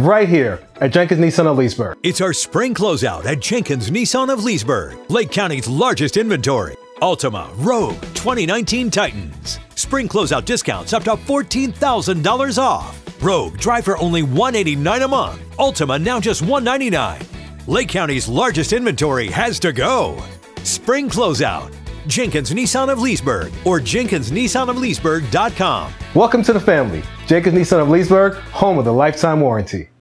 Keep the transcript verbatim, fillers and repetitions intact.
right here at Jenkins Nissan of Leesburg. It's our spring closeout at Jenkins Nissan of Leesburg, Lake County's largest inventory. Altima, Rogue, twenty nineteen Titans. Spring closeout discounts up to fourteen thousand dollars off. Rogue, drive for only one hundred eighty-nine dollars a month. Altima, now just one hundred ninety-nine dollars. Lake County's largest inventory has to go. Spring closeout. Jenkins Nissan of Leesburg or Jenkins Nissan of Leesburg dot com. Welcome to the family. Jenkins Nissan of Leesburg, home of the lifetime warranty.